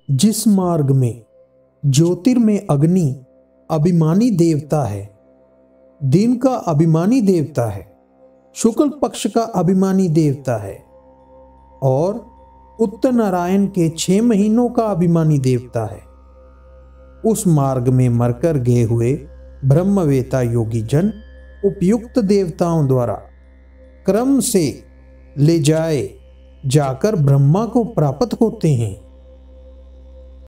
जिस मार्ग में ज्योतिर्मय अग्नि अभिमानी देवता है, दिन का अभिमानी देवता है, शुक्ल पक्ष का अभिमानी देवता है और उत्तर नारायण के 6 महीनों का अभिमानी देवता है, उस मार्ग में मरकर गए हुए ब्रह्मवेता योगी जन उपयुक्त देवताओं द्वारा क्रम से ले जाकर ब्रह्मा को प्राप्त होते हैं।